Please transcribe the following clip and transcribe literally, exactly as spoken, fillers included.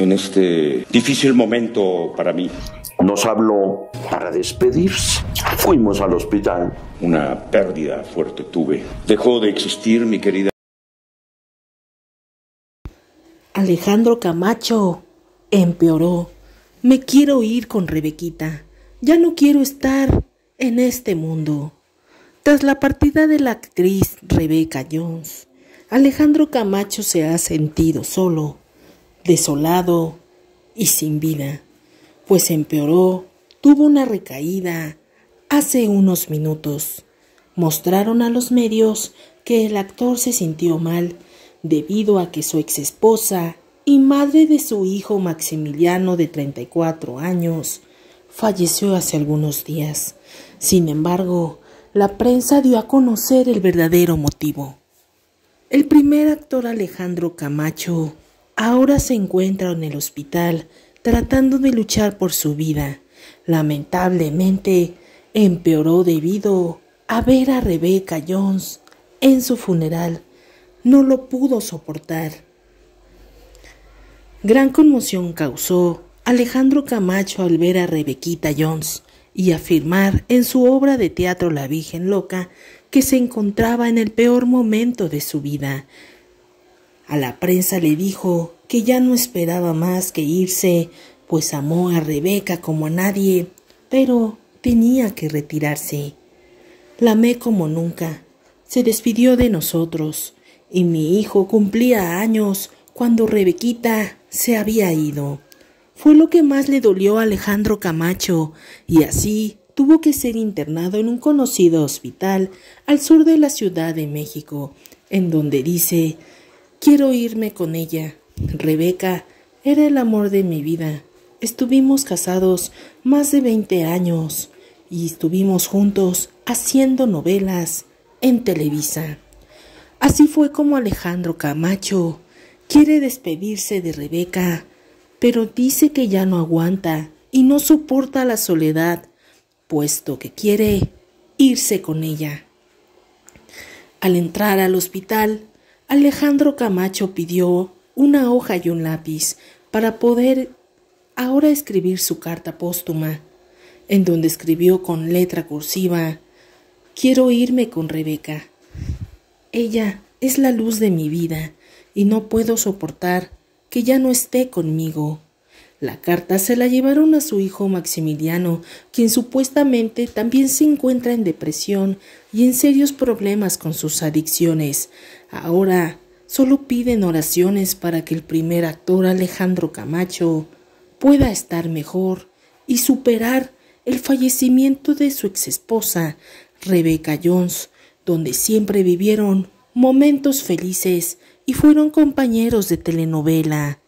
en este difícil momento para mí. Nos habló para despedirse. Fuimos al hospital. Una pérdida fuerte tuve. Dejó de existir mi querida. Alejandro Camacho empeoró. Me quiero ir con Rebequita. Ya no quiero estar en este mundo. Tras la partida de la actriz Rebeca Jones, Alejandro Camacho se ha sentido solo, desolado y sin vida, pues empeoró, tuvo una recaída hace unos minutos. Mostraron a los medios que el actor se sintió mal debido a que su exesposa y madre de su hijo Maximiliano de treinta y cuatro años falleció hace algunos días. Sin embargo, la prensa dio a conocer el verdadero motivo. El primer actor Alejandro Camacho ahora se encuentra en el hospital tratando de luchar por su vida. Lamentablemente, empeoró debido a ver a Rebeca Jones en su funeral. No lo pudo soportar. Gran conmoción causó Alejandro Camacho al ver a Rebequita Jones y afirmar en su obra de teatro La Virgen Loca que se encontraba en el peor momento de su vida. A la prensa le dijo que ya no esperaba más que irse, pues amó a Rebeca como a nadie, pero tenía que retirarse. La amé como nunca. Se despidió de nosotros y mi hijo cumplía años cuando Rebequita se había ido. Fue lo que más le dolió a Alejandro Camacho y así tuvo que ser internado en un conocido hospital al sur de la Ciudad de México, en donde dice: quiero irme con ella. Rebeca era el amor de mi vida. Estuvimos casados más de veinte años y estuvimos juntos haciendo novelas en Televisa. Así fue como Alejandro Camacho quiere despedirse de Rebeca, pero dice que ya no aguanta y no soporta la soledad, puesto que quiere irse con ella. Al entrar al hospital, Alejandro Camacho pidió una hoja y un lápiz para poder ahora escribir su carta póstuma, en donde escribió con letra cursiva: quiero irme con Rebeca. Ella es la luz de mi vida y no puedo soportar que ya no esté conmigo. La carta se la llevaron a su hijo Maximiliano, quien supuestamente también se encuentra en depresión y en serios problemas con sus adicciones. Ahora solo piden oraciones para que el primer actor Alejandro Camacho pueda estar mejor y superar el fallecimiento de su exesposa Rebeca Jones, donde siempre vivieron momentos felices y fueron compañeros de telenovela.